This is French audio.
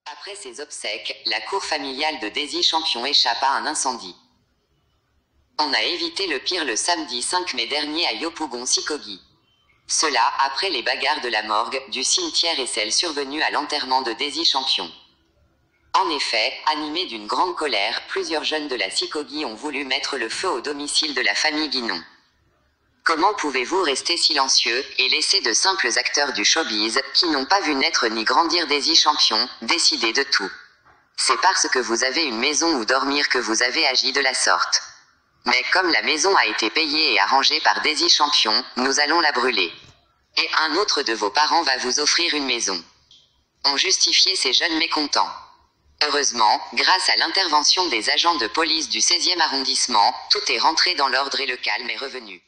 Après ses obsèques, la cour familiale de Daisy Champion échappe à un incendie. On a évité le pire le samedi 5 mai dernier à Yopougon-Sikogi. Cela, après les bagarres de la morgue, du cimetière et celles survenues à l'enterrement de Daisy Champion. En effet, animés d'une grande colère, plusieurs jeunes de la Sikogi ont voulu mettre le feu au domicile de la famille Guinon. Comment pouvez-vous rester silencieux, et laisser de simples acteurs du showbiz, qui n'ont pas vu naître ni grandir Daisy Champion, décider de tout? C'est parce que vous avez une maison où dormir que vous avez agi de la sorte. Mais comme la maison a été payée et arrangée par Daisy Champion, nous allons la brûler. Et un autre de vos parents va vous offrir une maison. Ont justifié ces jeunes mécontents. Heureusement, grâce à l'intervention des agents de police du 16e arrondissement, tout est rentré dans l'ordre et le calme est revenu.